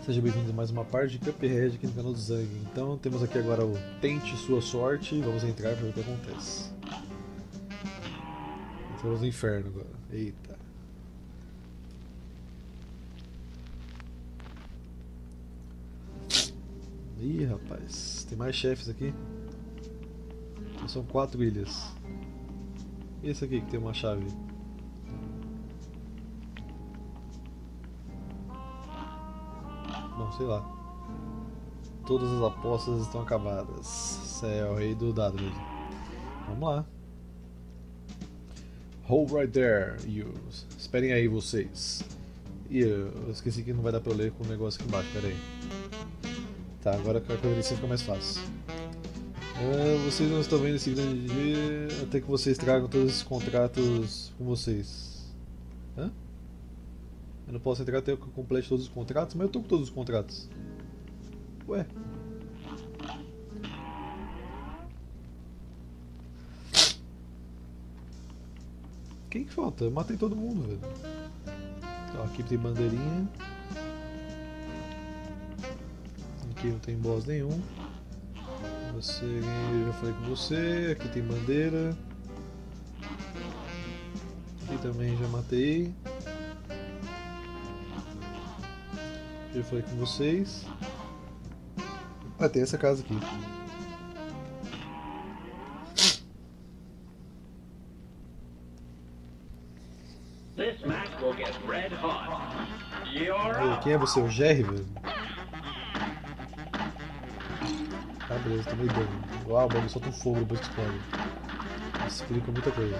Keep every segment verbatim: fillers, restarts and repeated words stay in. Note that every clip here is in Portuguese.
Seja bem-vindo a mais uma parte de Cuphead aqui no canal do Zang. Então temos aqui agora o Tente Sua Sorte, vamos entrar para ver o que acontece. Entramos no inferno agora, eita. Ih, rapaz, tem mais chefes aqui. São quatro ilhas. E esse aqui que tem uma chave? Bom, sei lá. Todas as apostas estão acabadas. Você é o rei do dado mesmo. Vamos lá. Hold right there, you. Esperem aí vocês. Ih, eu esqueci que não vai dar pra ler com o negócio aqui embaixo, pera aí. Tá, agora a coisa fica mais fácil. Uh, vocês não estão vendo esse grande dia até que vocês tragam todos esses contratos com vocês. Hã? Eu não posso entrar até que eu complete todos os contratos? Mas eu tô com todos os contratos. Ué? Quem que falta? Eu matei todo mundo, velho. Então, aqui tem bandeirinha. Aqui não tem boss nenhum. Você, eu já falei com você. Aqui tem bandeira. Aqui também já matei. Eu falei com vocês. Ah, tem essa casa aqui. Ei, quem é você? O Jerry, velho? Ah, beleza, tô meio doido. Uau, o bagulho solta um fogo depois que explode. Isso explica muita coisa.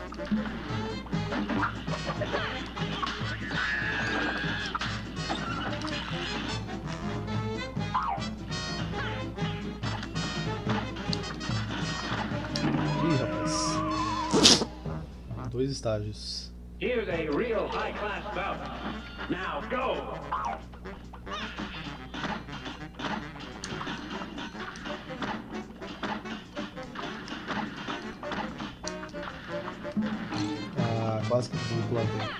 Ih, rapaz. Dois estágios. Here's a real high-class bout. Now go! Ah, quase que tudo pro lado dele.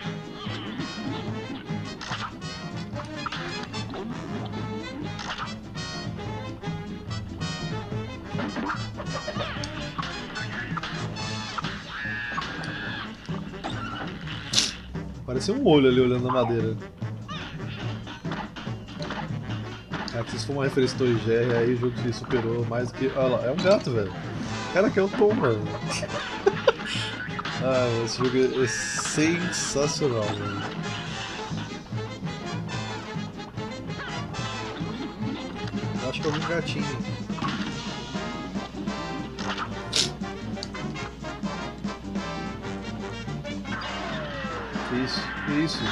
Pareceu um olho ali olhando na madeira. É que se for uma referência do I G R, aí o jogo se superou mais do que. Olha lá, é um gato, velho. Cara, que é o Tom, mano. Ah, esse jogo é sensacional, velho. Eu acho que é algum gatinho. Que isso? Que isso?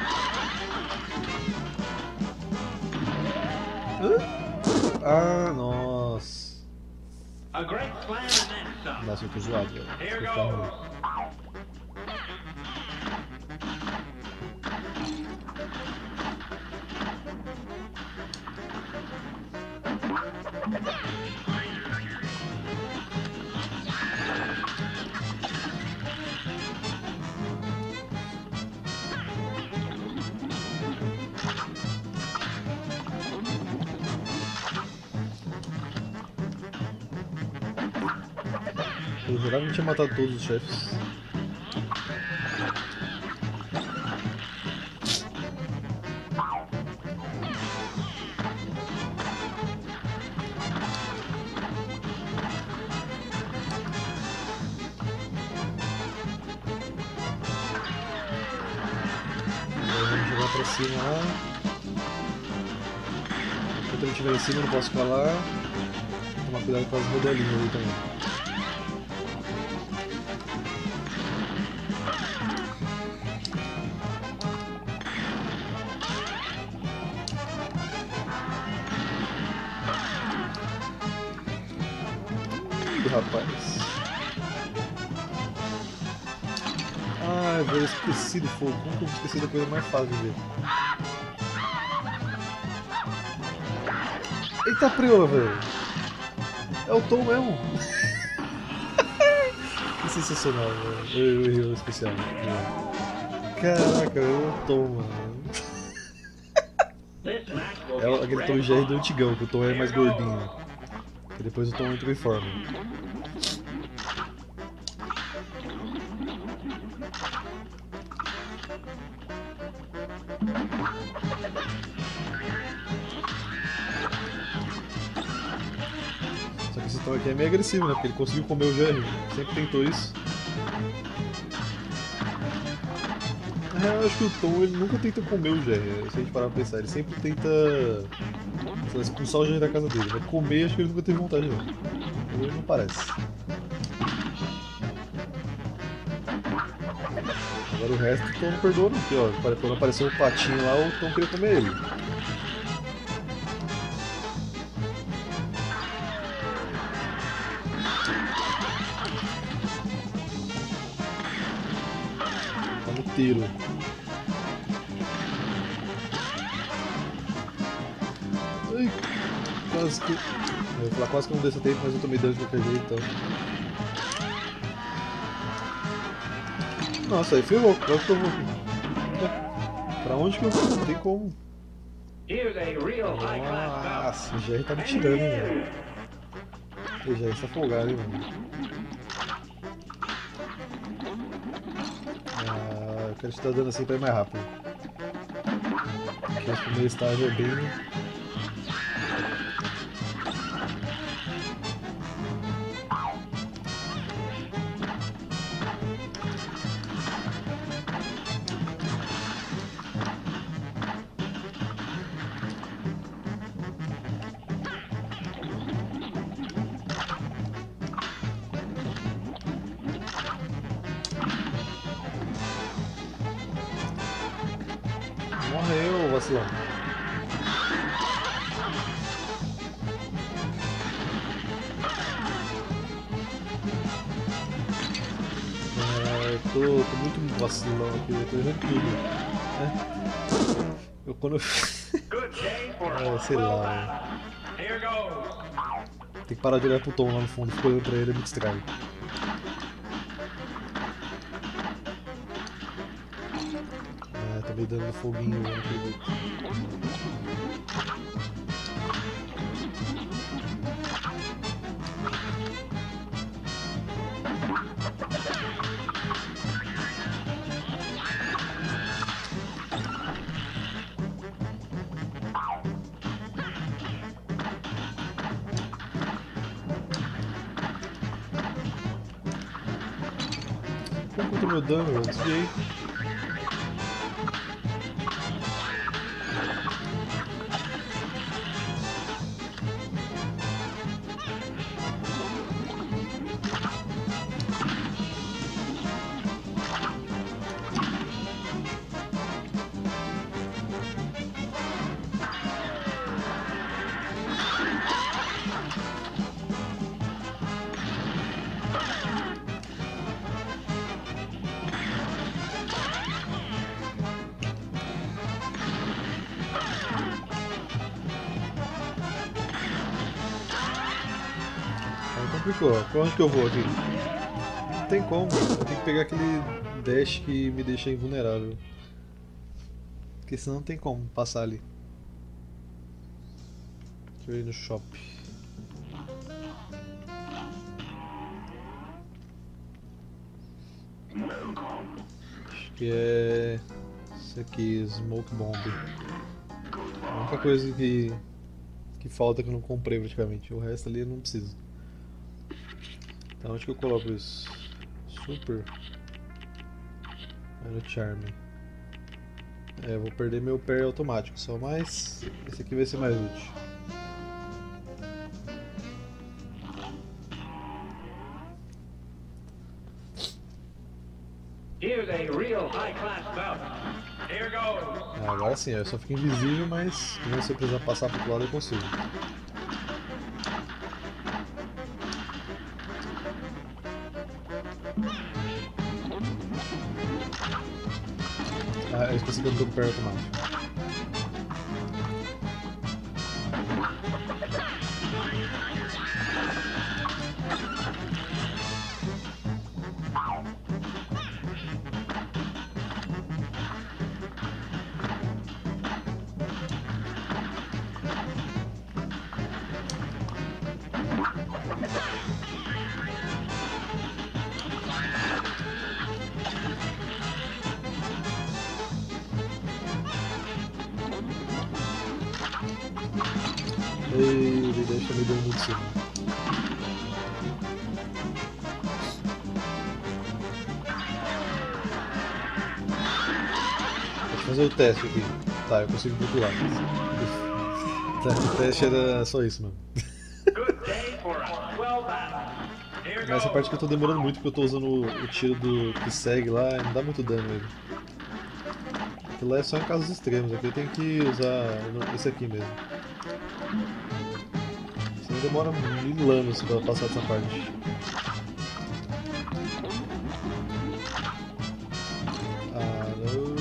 Hã? Ah, nossa. Nossa, eu tô zoado, velho. Isso aqui tá ruim. Eu jurava que tinha matado todos os chefes. Vamos jogar pra cima lá. Enquanto ele estiver em cima, eu não posso ficar lá. Tomar cuidado com as rodelinhas ali também. Rapaz. Ai, velho, eu esqueci do fogo. Como que eu esqueci da coisa mais fácil de ver? Eita preula, velho. É o Tom mesmo. Que sensacional, velho. Eu errei o especial. Caraca, eu tô, mano. will É get aquele red Tom e Jerry do hot. antigão, que o Tom é mais gordinho. E depois o Tom entra em forma. Só que esse Tom aqui é meio agressivo, né? Porque ele conseguiu comer o Jerry. Sempre tentou isso. Na real, eu acho que o Tom ele nunca tenta comer o Jerry, né? Se a gente parar pra pensar, ele sempre tenta sei lá, expulsar o Jerry da casa dele. Mas comer, acho que ele nunca teve vontade, não. Ele não parece. Agora o resto o Tom não perdoa, não. Porque, ó, quando apareceu o patinho lá, o Tom queria comer ele. Tá no tiro. Ai, quase que... Eu ia falar quase que não deu esse tempo, mas eu tomei dano de qualquer jeito, então... Nossa, aí ferrou. Quase que eu vou... É. Pra onde que eu vou? Não tem como. Here's a real high-class bout. Nossa, o Jerry tá me tirando, hein, velho. O Jerry tá folgado, hein, mano. Ah, eu quero te dar dano assim pra ir mais rápido. Porque o primeiro estágio é bem... Morreu, vacilão. Ah, eu tô, tô muito vacilão aqui, eu tô errando tudo. É. Eu quando eu... Good day for Ah, a sei well lá, battle. Here goes. tem que parar de olhar pro Tom lá no fundo, fico olhando pra ele e me distrai. Ah, tá me dando foguinho, eu não acredito. Como contra o meu dano, eu desviei. Complicou. Pra onde que eu vou aqui? Não tem como. Eu tenho que pegar aquele dash que me deixa invulnerável. Porque senão não tem como passar ali. Deixa eu ir no shopping. Acho que é... Isso aqui, Smoke Bomb. A única coisa que... que falta que eu não comprei praticamente. O resto ali eu não preciso. Então onde que eu coloco isso? Super. Vai no Charme. É, eu vou perder meu parry automático só, mas esse aqui vai ser mais útil. Here's a real high-class bout. Here goes. Ah, agora sim, eu só fico invisível, mas se eu precisar passar pro outro lado eu consigo. Ah, eu esqueci que eu não tô com o parry automático. Ei, ele deixa me dando muito cima. Deixa eu fazer o teste aqui. Tá, eu consigo pular. O teste era só isso, mano. Nessa parte que eu tô demorando muito porque eu tô usando o, o tiro do que segue lá e não dá muito dano nele. Aquilo lá é só em casos extremos, aqui eu tenho que usar esse aqui mesmo. Senão demora mil anos pra passar dessa parte. Ah, não.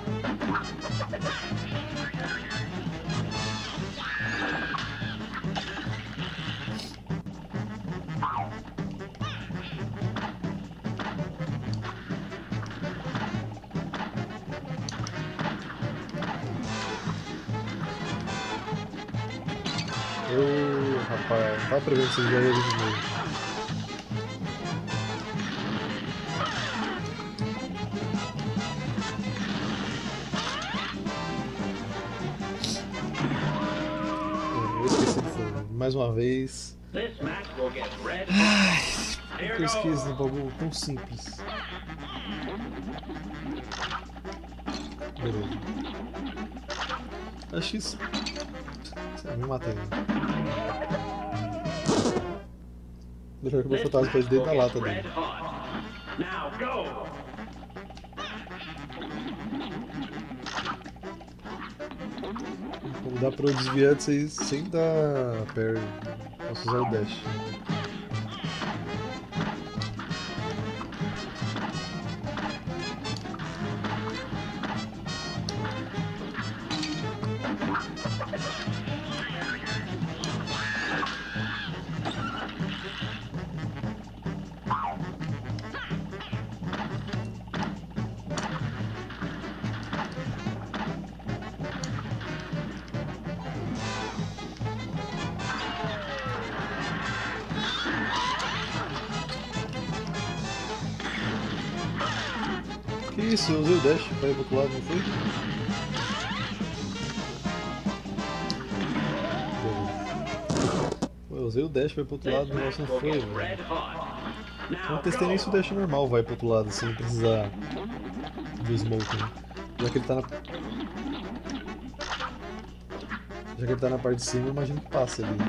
Eu, rapaz, não tava prevendo que você já ia vir de novo. Eu esqueci de fogo. Mais uma vez. Ai, por que eu esqueci de um bagulho tão simples? Beleza. Acho que isso. Me matei. Deixa eu ver que o meu fantasma pode dentro da lata dele. Como dá pra eu desviar disso aí sem dar parry. Posso usar o dash. Que isso, eu usei o dash pra ir pro outro lado, não foi? Pô, eu usei o dash pra ir pro outro lado, o negócio não foi, velho. Eu não testei nem se o dash normal vai pro outro lado, sem precisar do smoke, né? Já que ele tá na... Já que ele tá na parte de cima, eu imagino que passe ali.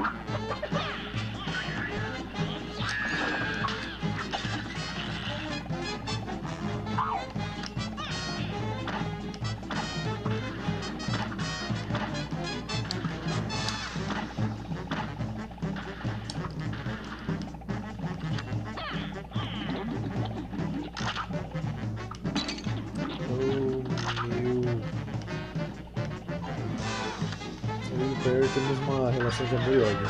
Temos uma relação de amor e ódio.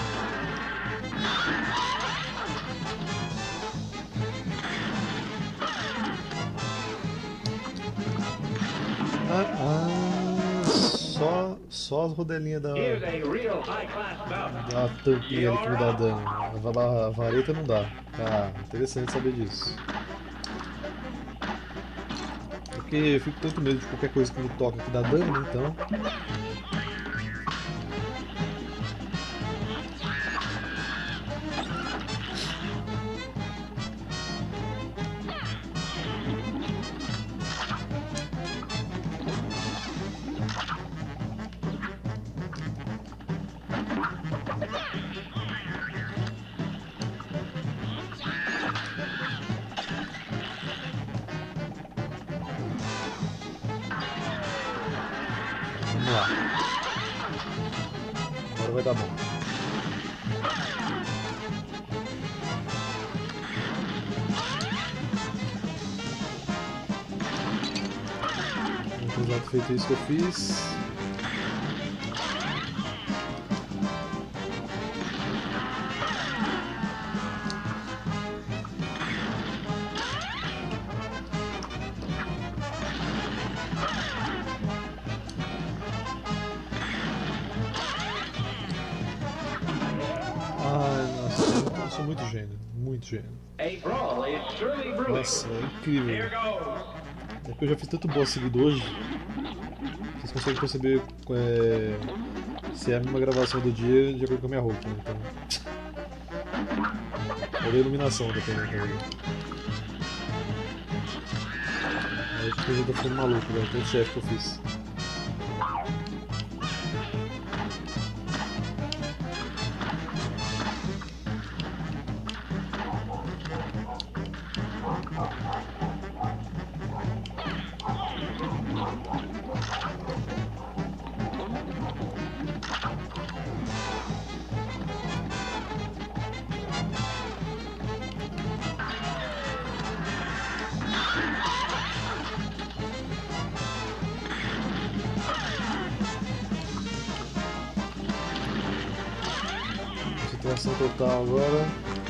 Ah, ah, só, só as rodelinhas da, da tampinha ali que me dá dano. A vareta não dá. Ah, interessante saber disso. Porque eu fico com tanto medo de qualquer coisa que me toca que dá dano, né? Então. Vamos lá. Agora vai dar bom. Apesar de feito isso que eu fiz. Eu sou muito gênio, muito gênio. Nossa, é incrível. É que eu já fiz tanto boss seguido hoje. Vocês conseguem perceber é, Se é a mesma gravação do dia, de acordo com a minha roupa, né? Então. Ou da iluminação, dependendo também. Aí acho que eu já tô ficando maluco, velho. Todo chefe que eu fiz. Concentração total agora.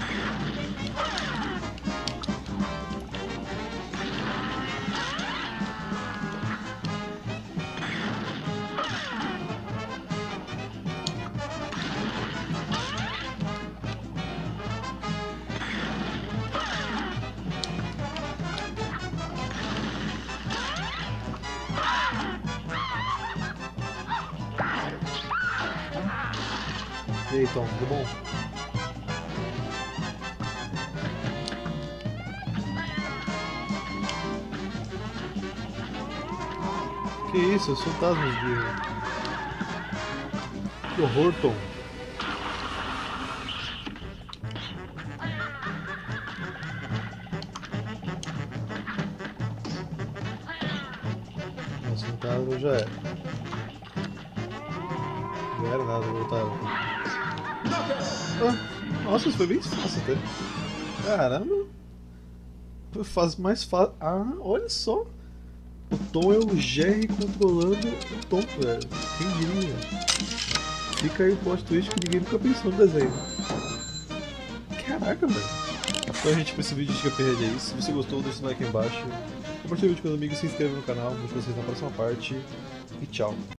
E aí, Tom, tudo bom? Que isso, os fantasmas de... Que horror, Tom. Nossa, fantasma já era. Já era nada, voltaram. Ah, nossa, isso foi bem fácil até. Caramba. Faz mais fácil. Ah, olha só. O Tom é o Jerry controlando o Tom, velho. Quem diria? Fica aí o plot twist que ninguém nunca pensou no desenho. Caraca, velho. Então, gente, pra esse vídeo de Cuphead é isso. Se você gostou, deixa o like aí embaixo. Compartilhe o vídeo com os amigos, se inscreva no canal. Vejo vocês na próxima parte. E tchau.